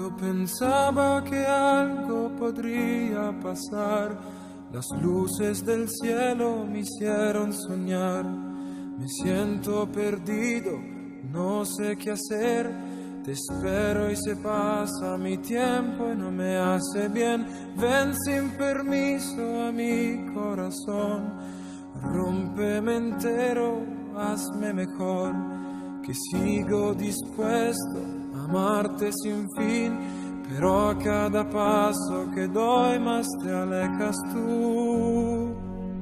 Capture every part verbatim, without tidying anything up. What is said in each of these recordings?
Yo pensaba que algo podría pasar. Las luces del cielo me hicieron soñar. Me siento perdido, no sé qué hacer. Te espero y se pasa mi tiempo y no me hace bien. Ven sin permiso a mi corazón. Rómpeme entero, hazme mejor. Que sigo dispuesto a amarte sin fin. Pero a cada paso que doy más te alejas tú.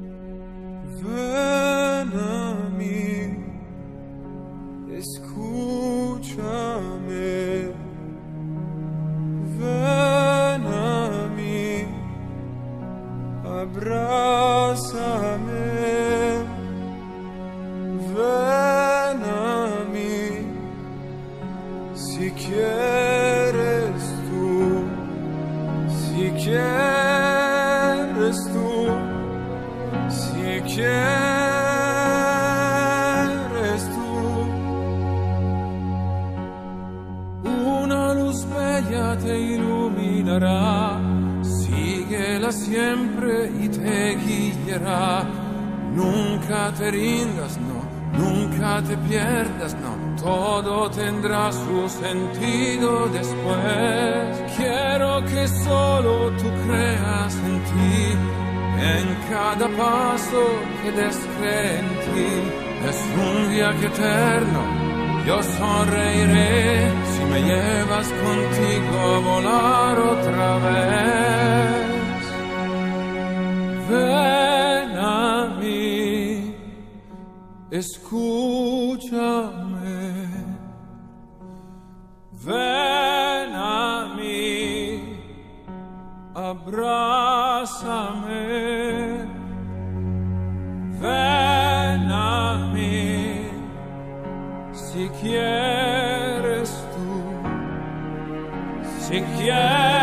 Ven a mí, escúchame. Ven a mí, abrázame. Ven a mí, si quieres tú, si quieres tú, si quieres tú. Una luz bella te iluminará, síguela siempre y te guiará. Nunca te rindas, no, nunca te pierdas, no. Todo tendrá su sentido después. Quiero que solo tú creas en ti. En cada paso que des cree en ti. Es un viaje eterno. Yo sonreiré si me llevas contigo a volar otra vez. Ven a mí, escúchame. Ven a mí, abrázame. Ven a mí, si quieres tú, si quieres.